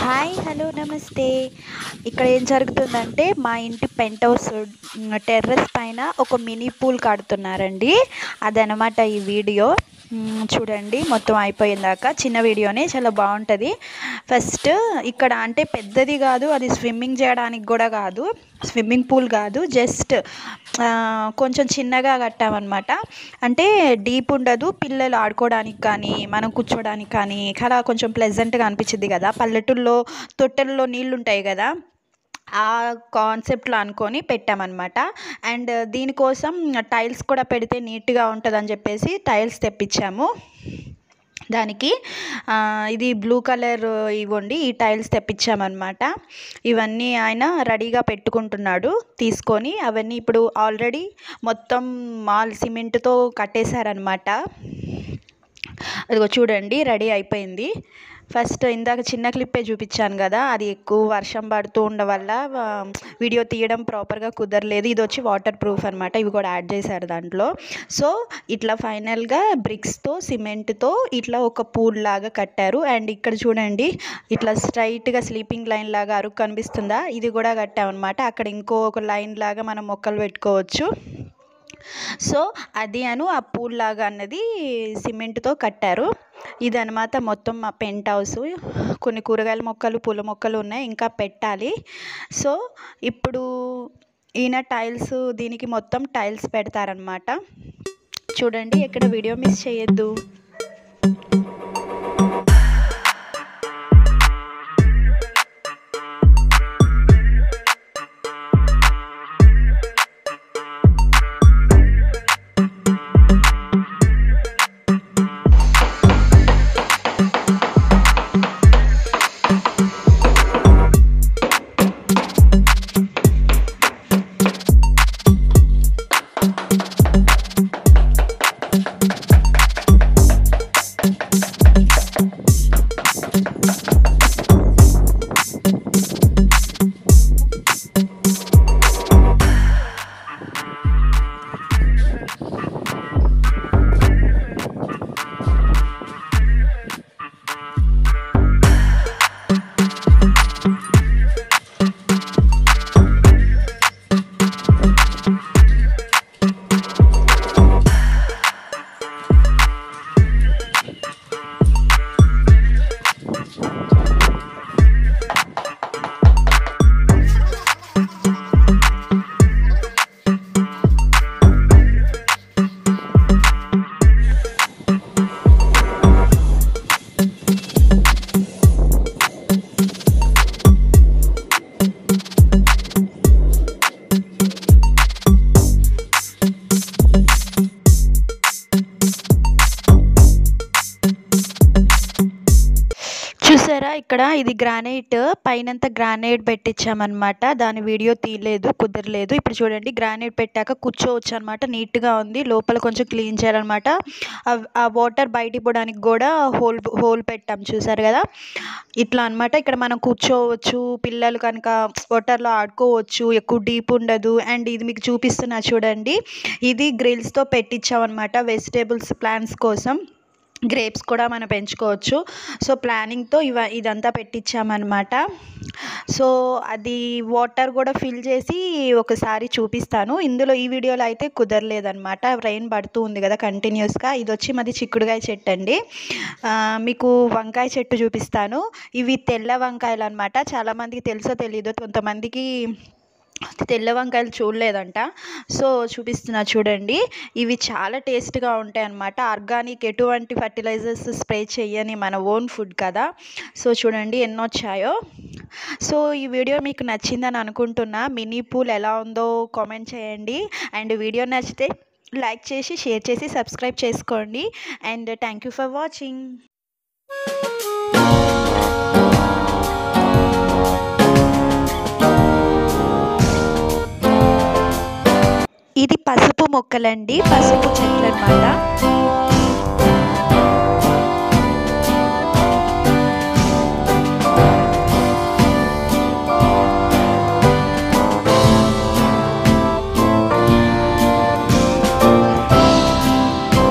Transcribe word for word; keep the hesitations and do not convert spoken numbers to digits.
Hi! Hello! నమస్తే. ఇక్కడ ఏం జరుగుతుందంటే, మా ఇంటి పెంట్ హౌస్ హ్మ్, టెర్రస్ పైన ఒక మినీ పూల్ కడుతున్నారండి. అదనమాట ఈ వీడియో. హ్మ్, చూడండి మొత్తం అయిపోయిందాక. చిన్న వీడియోనే చాలా బావుంటది. ఫస్ట్ ఇక్కడ అంటే పెద్దది గాదు, అది స్విమ్మింగ్ జేయడానికి గూడా గాదు. స్విమ్మింగ్ పూల్ గాదు. జస్ట్ ఆహ్, కొంచెం చిన్నగా కట్టామనమాట. అంటే డీప్ ఉండదు. పిల్లలు ఆడుకోవడానికి కానీ, మనం కూర్చోడానికి కానీ, చాలా కొంచెం ప్లెజెంట్‌గా అనిపిచ్చిద్ది గదా! పల్లెటూరులో తొట్టెల్లో నీళ్లుంటాయి గదా! ఆ కాన్సెప్ట్‌లో అనుకోని పెట్టామనమాట. అండ్ దీనికోసం టైల్స్ కూడా పెడితే నీట్‌గా ఉంటదని జెప్పేసి టైల్స్ తెప్పిచ్చాము. దానికి ఆహ్, ఇది బ్లూ కలర్ ఇవ్వండి ఈ టైల్స్ తెప్పిచ్చామనమాట. ఇవన్నీ ఆయన రెడీగా పెట్టుకుంటున్నాడు తీసుకొని. అవన్నీ ఇప్పుడు ఆల్రెడీ మొత్తం మాల్ సిమెంట్‌తో కట్టేశారనమాట. అదిగో చూడండి రెడీ అయిపోయింది. ఫస్ట్ ఇందాక చిన్న క్లిప్పే చూపిచ్చాను గదా! అది ఎక్కువ వర్షం పడుతూ ఉండడం వల్ల ఆహ్, వీడియో తీయడం ప్రాపర్‌గా కుదరలేదు. ఇదొచ్చి వాటర్ ప్రూఫ్ అనమాట. ఇవి కూడా యాడ్ చేశారు దాంట్లో. సో, ఇట్లా ఫైనల్‌గా బ్రిక్స్‌తో, సిమెంట్‌తో ఇట్లా ఒక పూల్ లాగా కట్టారు. అండ్ ఇక్కడ చూడండి ఇట్లా స్ట్రెయిట్‌గా స్లీపింగ్ లైన్ లాగా అరుగు కనిపిస్తుందా? ఇది కూడా కట్టామనమాట. అక్కడ ఇంకో ఒక లైన్ లాగా మనం మొక్కలు పెట్టుకోవచ్చు. సో, అది అను ఆ పూల్ లాగా అన్నది సిమెంట్‌తో కట్టారు. ఇదనమాట మొత్తం మా పెంట్ హౌసు. కొన్ని కూరగాయల మొక్కలు, పూల మొక్కలు ఉన్నాయి. ఇంకా పెట్టాలి. సో, ఇప్పుడు ఈయన టైల్స్ దీనికి మొత్తం టైల్స్ పెడతారనమాట. చూడండి ఎక్కడ వీడియో మిస్ చేయొద్దు. చూసారా ఇక్కడ ఇది గ్రానైట్ పైనంతా గ్రానైట్ పెట్టించామన్నమాట. దాని వీడియో తీయలేదు, కుదరలేదు. ఇప్పుడు చూడండి గ్రానైట్ పెట్టాక కూర్చోవచ్చు అనమాట. నీట్‌గా ఉంది. లోపల కొంచెం క్లీన్ చేయాలన్నమాట. అవ్ ఆ వాటర్ బయటికి పోవడానికి కూడా హోల్ హోల్ పెట్టాం చూసారు కదా! ఇట్లా అనమాట. ఇక్కడ మనం కూర్చోవచ్చు. పిల్లలు కనుక వాటర్‌లో ఆడుకోవచ్చు. ఎక్కువ డీప్ ఉండదు. అండ్ ఇది మీకు చూపిస్తున్నా చూడండి. ఇది గ్రిల్స్‌తో పెట్టించామన్నమాట. వెజిటబుల్స్ ప్లాంట్స్ కోసం. గ్రేప్స్ కూడా మనం పెంచుకోవచ్చు. సో, ప్లానింగ్‌తో ఇవ ఇదంతా పెట్టించామన్నమాట. సో, అది వాటర్ కూడా ఫిల్ చేసి ఒకసారి చూపిస్తాను. ఇందులో ఈ వీడియోలో అయితే కుదరలేదనమాట. రెయిన్ పడుతూ ఉంది కదా కంటిన్యూస్‌గా. ఇదొచ్చి మాది చిక్కుడుగాయ చెట్టండి. ఆహ్, మీకు వంకాయ చెట్టు చూపిస్తాను. ఇవి తెల్ల వంకాయలనమాట. చాలామందికి తెలుసో తెలీదో కొంతమందికి తెల్ల వంకాయలు చూడలేదంట. సో, చూపిస్తున్నా చూడండి. ఇవి చాలా టేస్ట్‌గా ఉంటాయన్నమాట. ఆర్గానిక్ ఎటువంటి ఫర్టిలైజర్స్ స్ప్రే చెయ్యని మన ఓన్ ఫుడ్ కదా! సో, చూడండి ఎన్నొచ్చాయో. సో, ఈ వీడియో మీకు నచ్చిందని అనుకుంటున్నా. మినీ పూల్ ఎలా ఉందో కామెంట్ చేయండి. అండ్ వీడియో నచ్చితే లైక్ చేసి, షేర్ చేసి, సబ్స్క్రైబ్ చేసుకోండి. And thank you for watching. ఇది పసుపు మొక్కలండి. పసుపు చెట్లనమాట.